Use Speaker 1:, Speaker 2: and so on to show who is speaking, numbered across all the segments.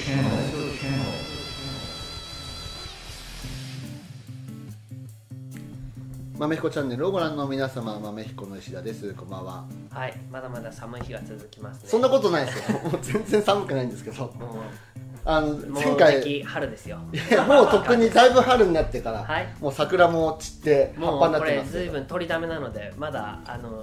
Speaker 1: 豆彦チャンネルをご覧の皆様、豆彦の石田です。こんばんは。
Speaker 2: はい、まだまだ寒い日が続きますね。
Speaker 1: そんなことないですよ。もう全然寒くないんですけど。
Speaker 2: 前回時期春ですよ。
Speaker 1: いやもうとっくにだいぶ春になってから、
Speaker 2: はい、
Speaker 1: もう桜も散って葉っぱになってますけど。
Speaker 2: もうこれずいぶん取りだめなので、まだ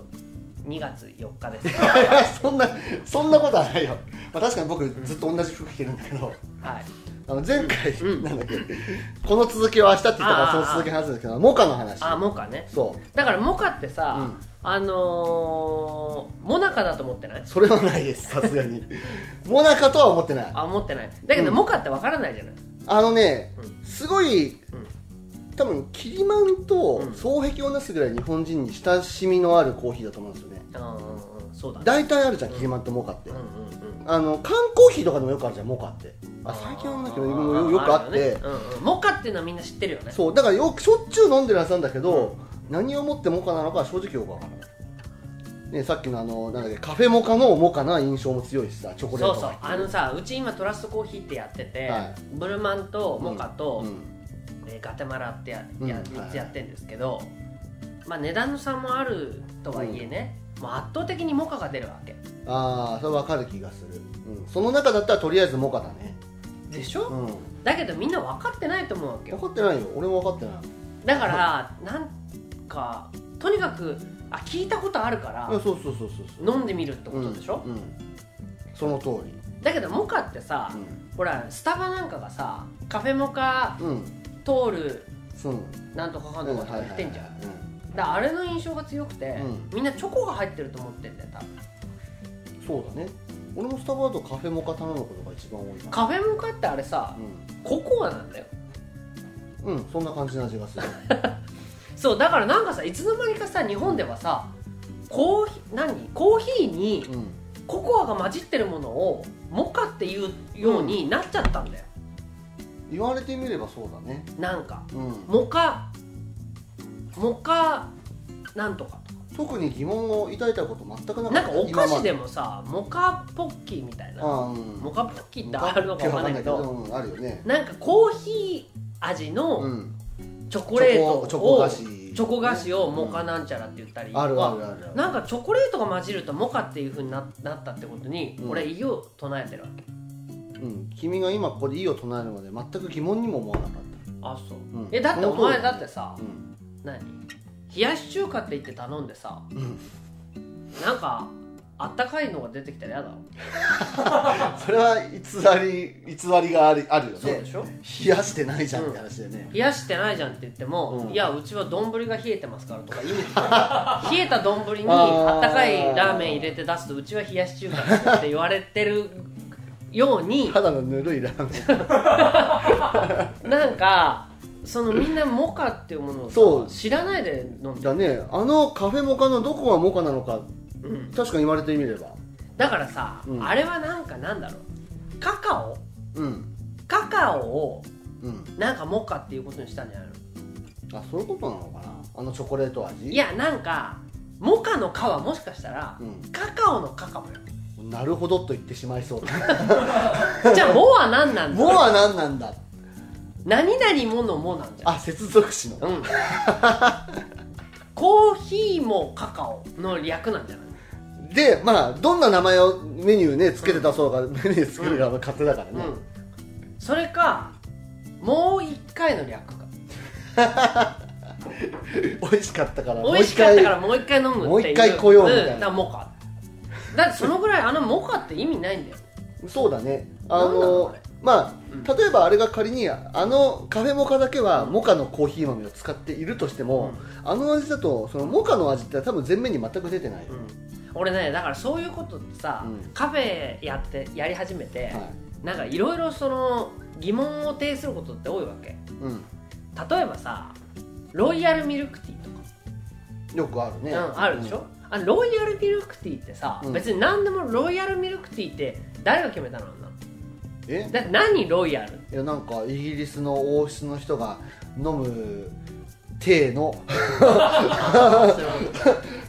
Speaker 2: 2月4日です。
Speaker 1: そんなことはないよ。確かに僕ずっと同じ服着てるんだけど。はい。前回、なんだっけ、この続きを明日って言ったからその続きの話ですけど、モカの話。
Speaker 2: モカね。
Speaker 1: そう。
Speaker 2: だからモカってさ、モナカだと思ってない？
Speaker 1: それはないです、さすがに。モナカとは思ってない。
Speaker 2: 思ってない。だけど、モカってわからないじゃない。
Speaker 1: すごい、多分キリマンと双璧をなすぐらい日本人に親しみのあるコーヒーだと思うんですよね。
Speaker 2: そうだね。
Speaker 1: 大体あるじゃん、キリマンとモカって。缶コーヒーとかでもよくあるじゃん、モカって。最近はなんだけどよくあって、
Speaker 2: モカっていうのはみんな知ってるよね。
Speaker 1: そうだからしょっちゅう飲んでるはずなんだけど、何をもってモカなのかは正直よくわからないね。さっきのなんだっけ、カフェモカのモカな印象も強いしさ、チョコレート
Speaker 2: そうそう、うち今トラストコーヒーってやってて、ブルマンとモカとガテマラって3つやってるんですけど、まあ値段の差もあるとはいえね、圧倒的にモカが出るわけ。
Speaker 1: それ分かる気がする。その中だったらとりあえずモカだね。
Speaker 2: でしょ。だけどみんな分かってないと思うわけよ。
Speaker 1: 分かってないよ、俺も分かってない。
Speaker 2: だからなんかとにかく聞いたことあるから飲んでみるってことでしょ。
Speaker 1: その通り。
Speaker 2: だけどモカってさ、ほらスタバなんかがさ、カフェモカ通るなんとかかんとかって言ってんじゃん。だからあれの印象が強くて、みんなチョコが入ってると思ってんだよ多分。
Speaker 1: そうだね。俺もスタバだとカフェモカ頼むことが一番多いな。
Speaker 2: カフェモカってあれさ、ココアなんだよ。
Speaker 1: そんな感じの味がする。
Speaker 2: そうだからなんかさ、いつの間にかさ日本ではさ、コーヒーにココアが混じってるものをモカっていうようになっちゃったんだよ。
Speaker 1: 言われてみればそうだね。
Speaker 2: なんか、モカなんとかとか。
Speaker 1: 特に疑問を抱いたこと全くなかった。
Speaker 2: なんかお菓子でもさ、モカポッキーみたいな、モカポッキーってあるのかわかんないけど、
Speaker 1: あるよね。
Speaker 2: なんかコーヒー味のチョコレートをチョコ菓子をモカなんちゃらって言ったりとか、なんかチョコレートが混じるとモカっていう風になったってことに俺異を唱えてるわけ。
Speaker 1: 君が今ここで異を唱えるまで全く疑問にも思わなかった。
Speaker 2: そうだってお前だってさ、何冷やし中華って言って頼んでさ、なんかあったかいのが出てきたら嫌だろ。
Speaker 1: それは偽りがあるよね。
Speaker 2: そうでしょ。
Speaker 1: 冷やしてないじゃんって話でね。
Speaker 2: 冷やしてないじゃんって言っても、いやうちは丼が冷えてますからとか意味冷えた丼にあったかいラーメン入れて出すとうちは冷やし中華ですって言われてるように、
Speaker 1: ただのぬるいラーメン。
Speaker 2: なんかみんなモカっていうものを知らないで飲んで
Speaker 1: だね。カフェモカのどこがモカなのか、確かに言われてみれば。
Speaker 2: だからさ、あれはなんかなんだろう、カカオをなんかモカっていうことにしたんじゃないの？
Speaker 1: そういうことなのかな、チョコレート味。
Speaker 2: いやなんかモカの「カ」はもしかしたら、カカオの「カ」かもよ。
Speaker 1: なるほどと言ってしまいそう。
Speaker 2: じゃあ「モ」は何なんだ？
Speaker 1: モは何なんだ？
Speaker 2: 何々もの「も」なんじゃん。
Speaker 1: 接続詞の。コ
Speaker 2: ーヒーもカカオの略なんじゃない？
Speaker 1: で、どんな名前をメニューねつけて出そうか、メニュー作るが勝手だからね。
Speaker 2: それかもう一回の略か。
Speaker 1: 美味しかったから
Speaker 2: もう一回飲むっていう。
Speaker 1: もう一回来ようみたいな。
Speaker 2: モカ。だってそのぐらいモカって意味ないんだよ。
Speaker 1: そうだね。例えばあれが仮にカフェモカだけはモカのコーヒー豆を使っているとしても、味だとそのモカの味って多分前面に全く出てない。
Speaker 2: 俺ね、だからそういうことってさ、カフェやり始めて、なんかいろいろ疑問を呈することって多いわけ。例えばさ、ロイヤルミルクティーとか
Speaker 1: よくあるね。
Speaker 2: あるでしょ。ロイヤルミルクティーってさ、別に何でもロイヤルミルクティーって誰が決めたの？だって何ロイヤル？
Speaker 1: いやなんかイギリスの王室の人が飲むテーの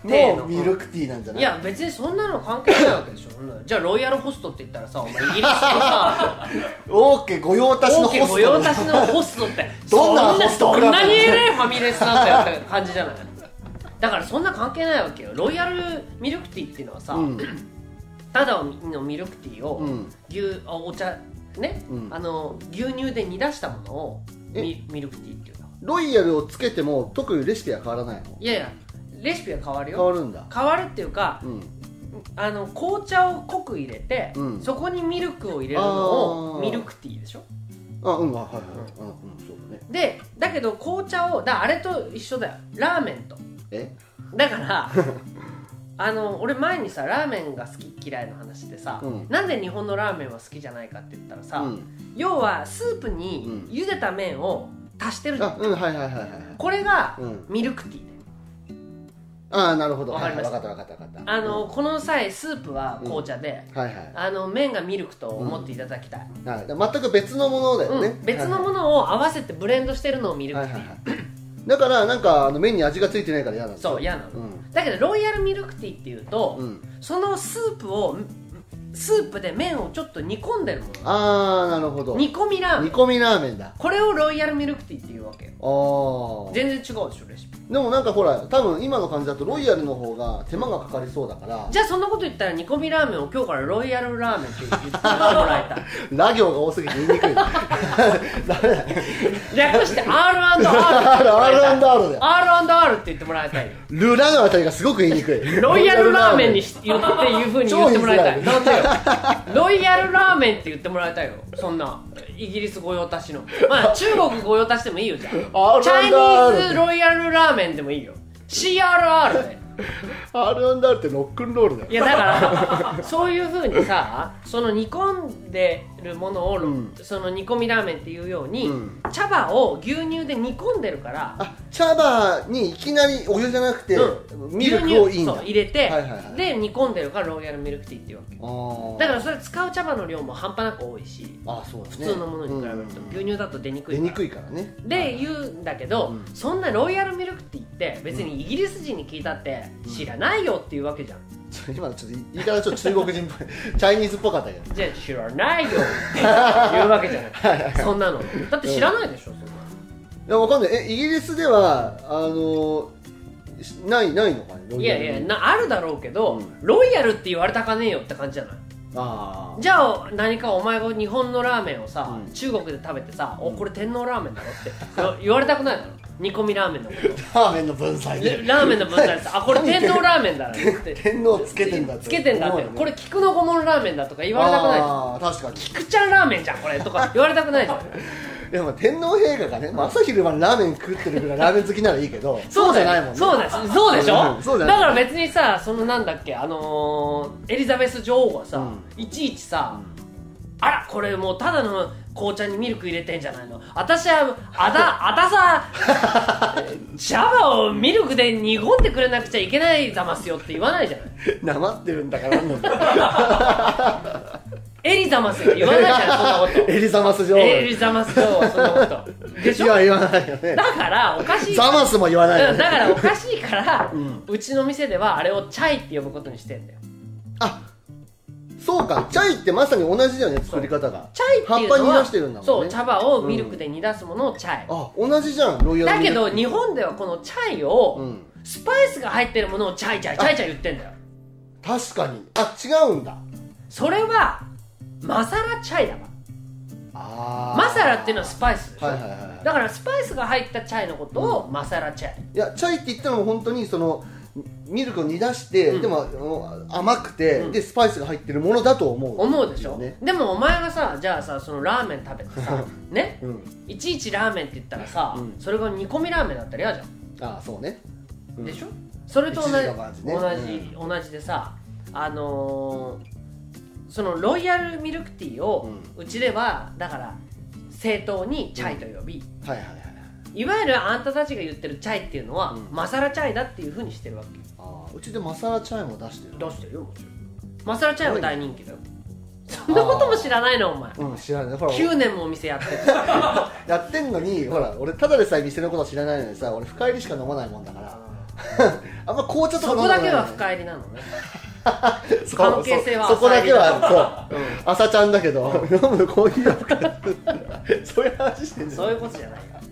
Speaker 1: のミルクティーなんじゃない？
Speaker 2: いや別にそんなの関係ないわけでしょ。じゃあロイヤルホストって言ったらさ、お前イギリスのさ
Speaker 1: オーケー御用達のホスト、
Speaker 2: 御用達のホストって
Speaker 1: どんなホスト
Speaker 2: どんなに偉いファミレスなんだよって感じじゃない。だからそんな関係ないわけよ。ロイヤルミルクティーっていうのはさ、ただのミルクティーを、お茶ね、牛乳で煮出したものをミルクティーっていうの。
Speaker 1: ロイヤルをつけても特にレシピは変わらないの？
Speaker 2: いやいやレシピは変わるよ。
Speaker 1: 変わるんだ。
Speaker 2: 変わるっていうか、紅茶を濃く入れて、そこにミルクを入れるのをミルクティーでしょ。
Speaker 1: はいはい、そうだね。
Speaker 2: でだけど紅茶をあれと一緒だよ、ラーメンと。だから俺前にさラーメンが好き嫌いの話でさ、なんで日本のラーメンは好きじゃないかって言ったらさ、要はスープに茹でた麺を足してるじゃん。これがミルクティーで。
Speaker 1: ああなるほど、
Speaker 2: わかりました。
Speaker 1: 分かった
Speaker 2: この際スープは紅茶で、麺がミルクと思っていただきたい。
Speaker 1: 全く別のものだよね。
Speaker 2: 別のものを合わせてブレンドしてるのをミルクティー。
Speaker 1: だからなんか麺に味がついてないから嫌なんですよ。
Speaker 2: そう嫌なの。だけどロイヤルミルクティーっていうと、そのスープで麺をちょっと煮込んでるもの。
Speaker 1: ああなるほど。
Speaker 2: 煮込みラーメン。
Speaker 1: 煮込みラーメンだ。
Speaker 2: これをロイヤルミルクティーっていうわけよ。全然違うでしょレシピ。
Speaker 1: でもなんかほら多分今の感じだとロイヤルの方が手間がかかりそうだから。
Speaker 2: じゃあそんなこと言ったら煮込みラーメンを今日からロイヤルラーメンって言ってもらいたい。
Speaker 1: ラ行が多すぎて言いにくい。
Speaker 2: 略して R&R。
Speaker 1: R&R で
Speaker 2: R&R って言ってもらいたい。
Speaker 1: ルラのあたりがすごく言いにくい。
Speaker 2: ロイヤルラーメンに言っていう風に言ってもらいたい。なんでよ。ロイヤルラーメンって言ってもらいたいよ。そんなイギリス御用達の、まあ中国御用達でもいいよ。じゃあチャイニーズロイヤルラーメンでもいいよ。 CRR で。
Speaker 1: R&R ってロックンロールだよ。
Speaker 2: いやだからそういう風にさ、その煮込んでるものを、その煮込みラーメンっていうように、茶葉を牛乳で煮込んでるから。
Speaker 1: 茶葉にいきなりお湯じゃなくて、ミルクをいいんだ。
Speaker 2: そう入れて、で煮込んでるからロイヤルミルクティーっていうわけ。だからそれ使う茶葉の量も半端なく多いし、普通のものに比べると牛乳だと出にくいからね。で言うんだけど、そんなロイヤルミルクティーって別にイギリス人に聞いたって知らないよっていうわけじゃん。
Speaker 1: 今のちょっと言い方ちょっと中国人っぽいチャイニーズっぽかったけど、
Speaker 2: じゃあ知らないよって言うわけじゃないそんなのだって知らないでしょ、そんなの。
Speaker 1: いやわかんない。イギリスではないのかね。
Speaker 2: いやあるだろうけど、ロイヤルって言われたかねえよって感じじゃない。じゃあ何かお前が日本のラーメンをさ、中国で食べてさ、これ天皇ラーメンだろって言われたくないだろ。煮込みラーメンのこと
Speaker 1: ラーメンの分際で
Speaker 2: ラーメンの分際でさ、これ天皇ラーメンだろって
Speaker 1: 天皇つけてんだって、
Speaker 2: これ菊の御門ラーメンだとか言われたくないじゃん。
Speaker 1: 確かに
Speaker 2: 菊ちゃんラーメンじゃんこれとか言われたくないじゃん。
Speaker 1: でも天皇陛下がね、朝昼晩ラーメン食ってるぐらいラーメン好きならいいけど、そうじゃないもんね。
Speaker 2: そうでしょ。だから別にさ、そのなんだっけ、エリザベス女王がさ、いちいちさ、あらこれもうただの紅茶にミルク入れてんじゃないの、私はあたさ茶葉をミルクで煮込んでくれなくちゃいけないざますよって言わないじゃない。
Speaker 1: なまってるんだからなんなんだ
Speaker 2: エリザマスが言わないじゃんそんなこと。
Speaker 1: エリザマス女王
Speaker 2: はそんなことでしょ。
Speaker 1: いや言わないよね。
Speaker 2: だからおかしい。
Speaker 1: ザマスも言わないよね。
Speaker 2: だからおかしいから、うちの店ではあれをチャイって呼ぶことにしてんだよ。
Speaker 1: そうか、チャイってまさに同じだよね、作り方が。
Speaker 2: チャイっていうのは
Speaker 1: 葉っぱに出してるんだもんね。
Speaker 2: そう、茶葉をミルクで煮出すものをチャイ。
Speaker 1: 同じじゃん、ロイヤルミルク。
Speaker 2: だけど日本ではこのチャイを、スパイスが入ってるものをチャイチャイ言ってんだよ。
Speaker 1: 確かに。違うんだ。
Speaker 2: それはマサラチャイだわ。マサラっていうのはスパイスでしょ。だからスパイスが入ったチャイのことをマサラチャイ。
Speaker 1: いや、チャイって言ったのも本当にそのミルクを煮出して、でも甘くて、でスパイスが入ってるものだと思う
Speaker 2: でしょ。でもお前がさ、じゃあさ、そのラーメン食べてさね、いちいちラーメンって言ったらさ、それが煮込みラーメンだったら嫌じゃん。
Speaker 1: そうね。
Speaker 2: でしょ。それと同じでさ、そのロイヤルミルクティーをうちではだから正当にチャイと呼び、いわゆるあんたたちが言ってるチャイっていうのは、マサラチャイだっていうふうにしてるわけ。
Speaker 1: うちでマサラチャイも出してる
Speaker 2: よ、もちろん。マサラチャイは大人気だよ。そんなことも知らないのお前。
Speaker 1: 知らない。ほら
Speaker 2: 9年もお店やってる
Speaker 1: やってんのに、ほら俺ただでさえ店のこと知らないのにさ、俺深入りしか飲まないもんだからあんま紅茶とか
Speaker 2: そこだけは深入りなのね
Speaker 1: そう
Speaker 2: 関係性は
Speaker 1: そこだけはそう、
Speaker 2: うん
Speaker 1: 朝ちゃんだけど、飲むコーヒーは深いそういう話してんじゃん。
Speaker 2: そういうことじゃないよ